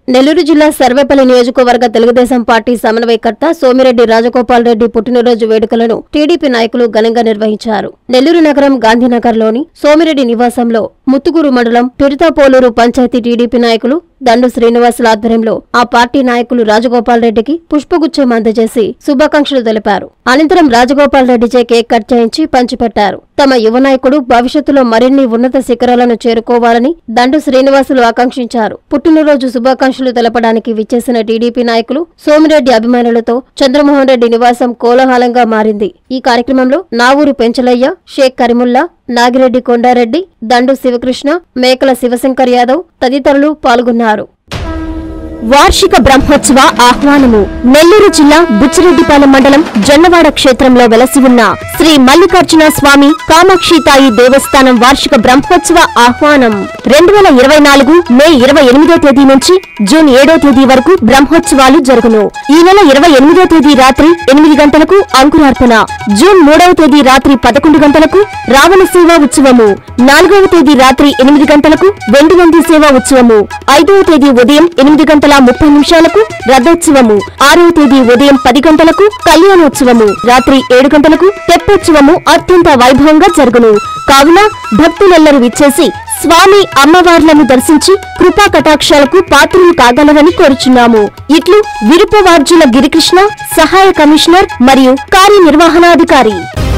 నెల్లూరు జిల్లా సర్వేపల్లి నియోజకవర్గ తెలుగుదేశం పార్టీ సమన్వయకర్త సోమిరెడ్డి రాజగోపాల్ రెడ్డి పుట్టినరోజు వేడుకలను టీడీపీ నాయకులు ఘనంగా నిర్వహించారు. నెల్లూరు నగరం గాంధీనగర్లోని సోమిరెడ్డి నివాసంలో ముత్తుకూరు మండలం పిరితాపోలూరు పంచాయతీ టీడీపీ నాయకులు దండు శ్రీనివాసుల ఆధ్వర్యంలో ఆ పార్టీ నాయకులు రాజగోపాల్ రెడ్డికి పుష్పగుచ్చం అందజేసి శుభాకాంక్షలు తెలిపారు. అనంతరం రాజగోపాల్ రెడ్డిచే కేక్ కట్ చేయించి పంచిపెట్టారు. తమ యువ నాయకుడు భవిష్యత్తులో మరిన్ని ఉన్నత శిఖరాలను చేరుకోవాలని దండు శ్రీనివాసులు ఆకాంక్షించారు. పుట్టినరోజు శుభాకాంక్షలు తెలపడానికి విచ్చేసిన టీడీపీ నాయకులు సోమిరెడ్డి అభిమానులతో చంద్రమోహన్ రెడ్డి నివాసం కోలాహలంగా మారింది. ఈ కార్యక్రమంలో నావూరు పెంచలయ్య, షేక్ కరీముల్లా, నాగిరెడ్డి కొండారెడ్డి, దండు శివకృష్ణ, మేకల శివశంకర్ యాదవ్ తదితరులు పాల్గొన్నారు. వార్షిక బ్రహ్మోత్సవ ఆహ్వానము. నెల్లూరు జిల్లా బుచ్చిరెడ్డిపాలెం మండలం జొన్నవాడ క్షేత్రంలో వెలసి ఉన్న శ్రీ మల్లికార్జున స్వామి కామాక్షితాయి దేవస్థానం వార్షిక బ్రహ్మోత్సవ ఆహ్వానం 2024 మే 28వ తేదీ నుంచి జూన్ 7వ తేదీ వరకు బ్రహ్మోత్సవాలు జరుగును. ఈ నెల 28వ తేదీ రాత్రి 8 గంటలకు అంకురార్పణ, జూన్ 3వ తేదీ రాత్రి 11 గంటలకు రావణ సేవా ఉత్సవము, 4వ తేదీ రాత్రి 8 గంటలకు వెండివంది సేవా ఉత్సవము, 5వ తేదీ ఉదయం 8 గంటల 30 నిమిషాలకు రథోత్సవము, 6వ తేదీ ఉదయం 10 గంటలకు కళ్యాణోత్సవము, రాత్రి 7 గంటలకు తెప్పోత్సవము అత్యంత వైభవంగా జరుగును. కావున భక్తులెల్లరూ విచ్చేసి స్వామి అమ్మవార్లను దర్శించి కృపా కటాక్షాలకు పాత్రలు కాగలరని కోరుచున్నాము. ఇట్లు విరుపవార్జుల గిరికృష్ణ, సహాయ కమిషనర్ మరియు కార్యనిర్వహణాధికారి.